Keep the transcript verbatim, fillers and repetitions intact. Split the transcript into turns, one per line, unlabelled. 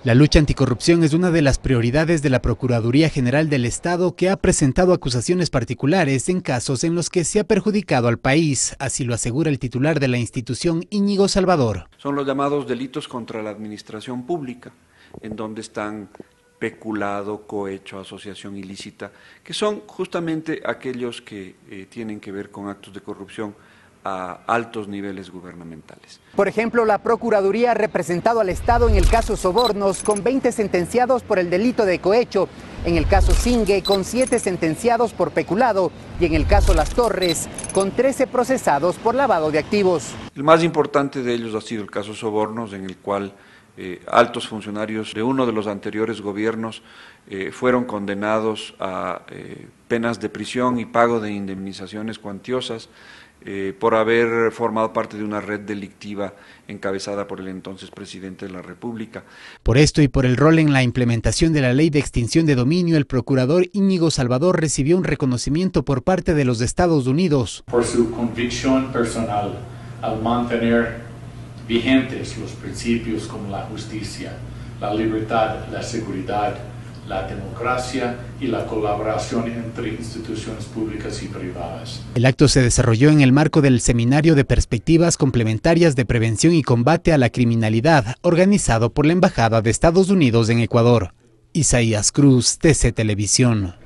La lucha anticorrupción es una de las prioridades de la Procuraduría General del Estado, que ha presentado acusaciones particulares en casos en los que se ha perjudicado al país, así lo asegura el titular de la institución, Íñigo Salvador.
Son los llamados delitos contra la administración pública, en donde están peculado, cohecho, asociación ilícita, que son justamente aquellos que eh, tienen que ver con actos de corrupción a altos niveles gubernamentales.
Por ejemplo, la Procuraduría ha representado al Estado en el caso Sobornos con veinte sentenciados por el delito de cohecho, en el caso Singue con siete sentenciados por peculado y en el caso Las Torres con trece procesados por lavado de activos.
El más importante de ellos ha sido el caso Sobornos, en el cual eh, altos funcionarios de uno de los anteriores gobiernos eh, fueron condenados a eh, penas de prisión y pago de indemnizaciones cuantiosas Eh, por haber formado parte de una red delictiva encabezada por el entonces presidente de la República.
Por esto y por el rol en la implementación de la ley de extinción de dominio, el procurador Íñigo Salvador recibió un reconocimiento por parte de los Estados Unidos.
Por su convicción personal al mantener vigentes los principios como la justicia, la libertad, la seguridad, la democracia y la colaboración entre instituciones públicas y privadas.
El acto se desarrolló en el marco del Seminario de Perspectivas Complementarias de Prevención y Combate a la Criminalidad, organizado por la Embajada de Estados Unidos en Ecuador. Isaías Cruz, T C Televisión.